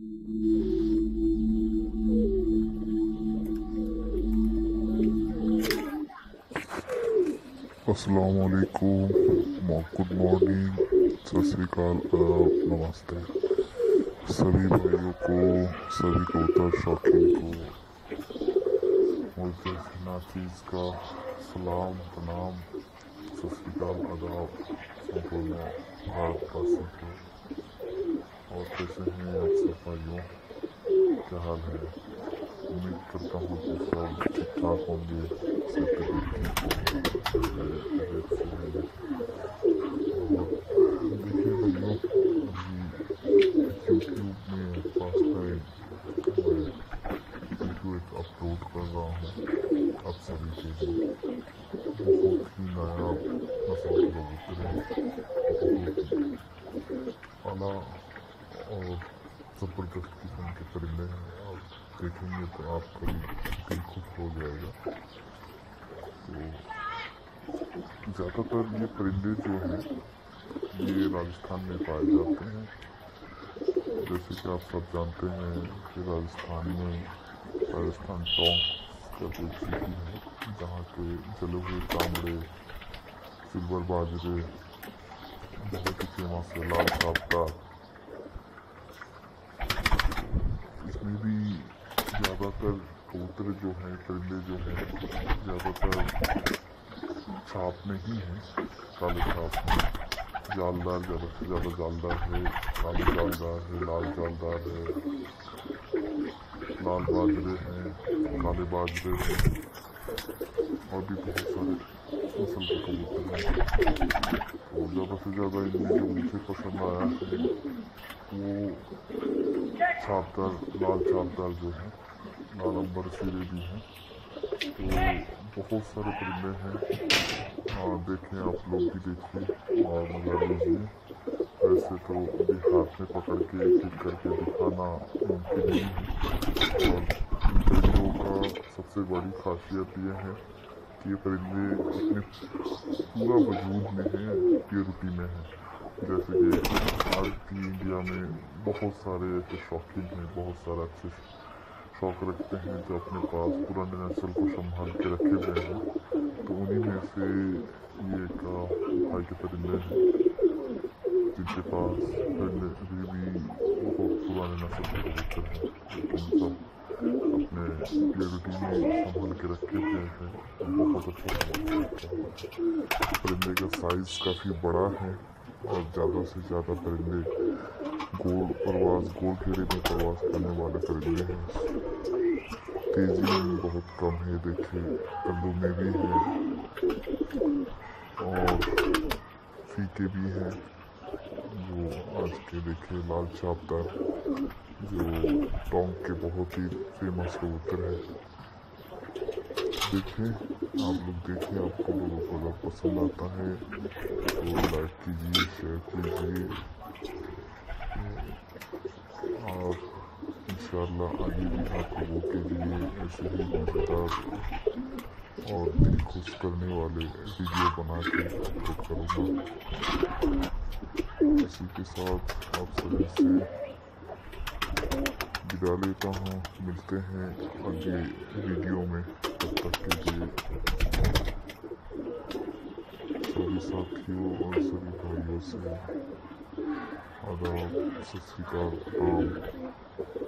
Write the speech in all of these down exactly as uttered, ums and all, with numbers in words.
अस्सलाम वालेकुम, good morning, सत श्री अकाल, आदाब, नमस्ते। सभी भाइयों को, सभी कबूतर शौकीन को मुझे नाचीज़ का सलाम, प्रणाम, सत श्री अकाल, आदाब संपूर्ण भारतवासी को। और कैसे हैं आप सब भाइयों, क्या हाल है? उम्मीद करता हूँ कि सब ठीक ठाक होंगे, सब तबीयत ठीक होंगे, तबीयत से होंगे। और देखिए भाइयों, अभी यूट्यूब में फर्स्ट टाइम मैं वीडियो एक अपलोड कर रहा हूँ आप सभी के लिए। बहुत ही नायाब नस्ल के कबूतर हैं, बहुत ही आला और ज़बरदस्त किस्म के परिंदे हैं। आप देखेंगे तो आपका भी दिल खुश हो जाएगा। तो ज़्यादातर ये परिंदे जो हैं ये राजस्थान में पाए जाते हैं। जैसे कि आप सब जानते हैं कि राजस्थान में राजस्थान टोंक का एक सिटी है जहाँ के जले हुए चामड़े, सिल्वर बाजरे बहुत ही फेमस है, लाल साबदार। इसमें भी ज़्यादातर कबूतर जो हैं, परिंदे जो हैं, ज़्यादातर छाप में ही हैं, काले छाप में। जालदार ज़्यादा से ज़्यादा जालदार है, काले जालदार है, लाल जालदार है, लाल बाजरे हैं, काले बाजरे हैं और भी बहुत सारे नस्ल के कबूतर हैं। और ज़्यादा से ज़्यादा इनमें जो मुझे पसंद आया है वो छापदार, लाल छापदार जो है, लाल अंबर सिरे भी हैं। तो बहुत सारे परिंदे हैं, हाँ देखें, आप लोग भी देखिए और मज़ा लीजिए। वैसे तो अभी हाथ में पकड़ के एक एक करके दिखाना मुमकिन नहीं है। और इन परिंदों का सबसे बड़ी खासियत यह है कि ये परिंदे अपने पूरा वजूद में हैं, प्योरिटी में हैं। जैसे कि आज की इंडिया में बहुत सारे ऐसे शौकीन हैं, बहुत सारा अच्छे शौक रखते हैं जो अपने पास पुराने नस्ल को संभाल के रखे हुए हैं। तो उन्हीं में से ये एक भाई के परिंदे हैं जिनके पास परिंदे अभी भी बहुत पुराने नस्ल के कबूतर हैं, लेकिन सब अपने प्योरिटी में संभाल के रखे हुए हैं। बहुत अच्छा परिंदे का साइज़ काफ़ी बड़ा है और ज़्यादा से ज़्यादा परिंदे गोल परवास, गोल घेरे में परवास करने वाले परिंदे हैं। तेजी में बहुत कम है, देखिए कल्लू में भी है और फीके भी हैं जो आज के देखे लाल छापदार जो टोंक के बहुत ही फेमस कबूतर है। देखिए आप लोग, देखिए आपको लोगों को अगर पसंद आता है तो लाइक कीजिए, शेयर कीजिए और इंशाअल्लाह आगे भी आप लोगों के लिए ऐसे ही मज़ेदार और दिल खुश करने वाले वीडियो बना के अपलोड करूँगा। इसी के साथ आप सभी से विदा लेता हूँ, मिलते हैं आगे वीडियो में। तब तक के लिए सभी साथियों और सभी भाइयों से आदाब, सत श्री अकाल।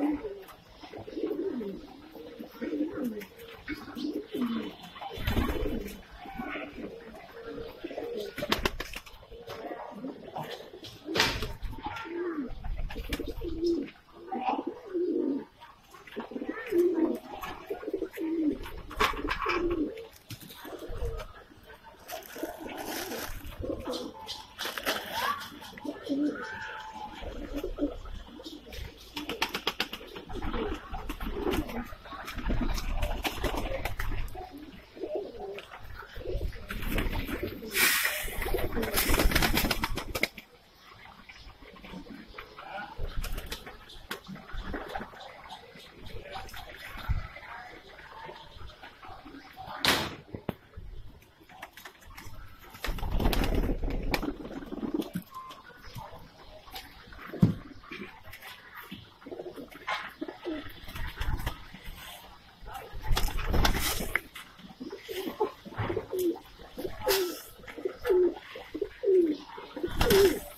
Mm-hmm.